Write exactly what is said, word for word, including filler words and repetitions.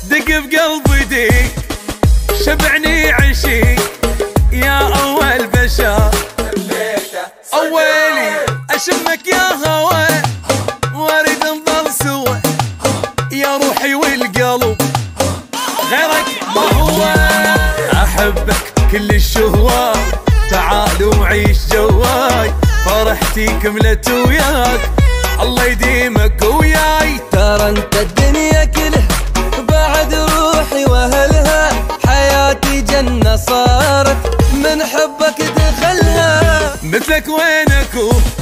دق بقلبي ديك شبعني عشيق يا أول بشر أولي أشمك يا هوا وارد نظل سوا يا روحي والقلب غيرك ما هو. أحبك كل الشهوة تعال وعيش جواي فرحتي كملت وياك الله يديمك وياي. ترى انت الدنيا كلها بعد روحي واهلها حياتي جنة صارت من حبك دخلها. مثلك وين اكون